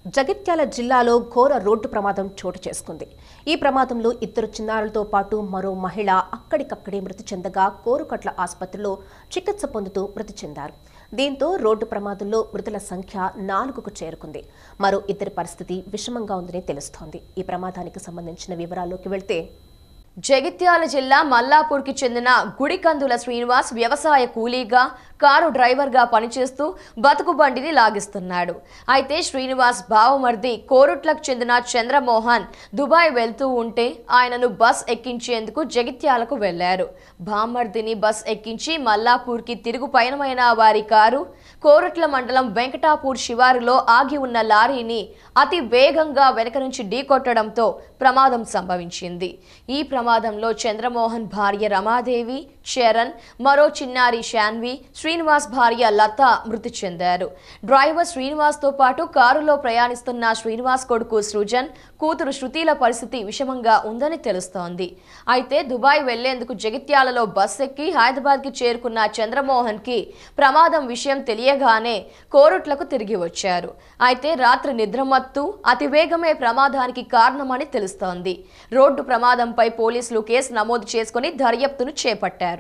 జగిత్యాల జిల్లాలో ఘోర రోడ్డు ప్రమాదం చోటు చేసుకుంది. ఈ ప్రమాదంలో ఇద్దరు చిన్నారులతో పాటు మరో మహిళ అక్కడికక్కడే మృతి చెందగా కోరుకట్ల ఆసుపత్రిలో చికిత్స పొందుతూ మృతి చెందారు. దీంతో రోడ్డు ప్రమాదంలో మృతుల సంఖ్య 4కు చేరుకుంది. మరో ఇద్దరి పరిస్థితి విషమంగా ఉందని తెలుస్తోంది. ఈ ప్రమాదానికి సంబంధించిన వివరాల్లోకి వెళ్తే జగిత్యాల జిల్లా మల్లాపూర్కి చెందిన గుడికందుల శ్రీనివాస్ వ్యవసాయ కూలీగా కారు డ్రైవర్గా పనిచేస్తూ బతుకు బండిని లాగిస్తున్నాడు. అయితే శ్రీనివాస్ బావమర్ది కోరుట్లకు చెందిన చంద్రమోహన్ దుబాయ్ వెళ్తూ ఉంటే ఆయనను బస్ ఎక్కించేందుకు జగిత్యాలకు వెళ్లారు. బావమర్దిని బస్ ఎక్కించి మల్లాపూర్కి తిరుగు పయనమైన వారి కారు కోరుట్ల మండలం వెంకటాపూర్ శివారులో ఆగి ఉన్న లారీని అతి వేగంగా వెనక నుంచి ఢీకొట్టడంతో ప్రమాదం సంభవించింది. ఈ ప్రమాదంలో చంద్రమోహన్ భార్య రమాదేవి, చరణ్, మరో చిన్నారి శాన్వి, శ్రీనివాస్ భార్య లత మృతి చెందారు. డ్రైవర్ శ్రీనివాస్తో పాటు కారులో ప్రయాణిస్తున్న శ్రీనివాస్ కొడుకు సృజన్, కూతురు శృతిల పరిస్థితి విషమంగా ఉందని తెలుస్తోంది. అయితే దుబాయ్ వెళ్లేందుకు జగిత్యాలలో బస్ ఎక్కి హైదరాబాద్కి చేరుకున్న చంద్రమోహన్కి ప్రమాదం విషయం తెలియగానే కోరుట్లకు తిరిగి వచ్చారు. అయితే రాత్రి నిద్రమత్తు అతివేగమే ప్రమాదానికి కారణమని తెలుస్తోంది. రోడ్డు ప్రమాదంపై పోలీసులు కేసు నమోదు చేసుకుని దర్యాప్తును చేపట్టారు.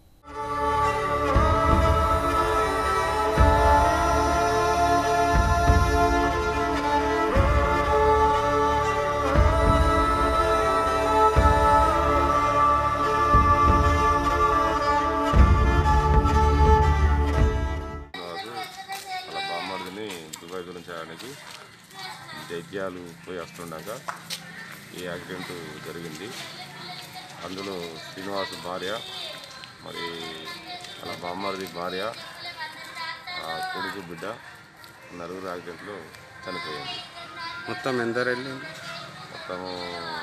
దుబాయ్ గురించి చేయడానికి జైత్యాలు పోయి వస్తుండగా ఈ యాక్సిడెంట్ జరిగింది. అందులో శ్రీనివాస్ భార్య, మరి అలా బామ్మర్ది భార్య, కొడుకు బిడ్డ నలుగురు యాక్సిడెంట్లో చనిపోయింది. మొత్తం ఎందరు వెళ్ళింది? మొత్తము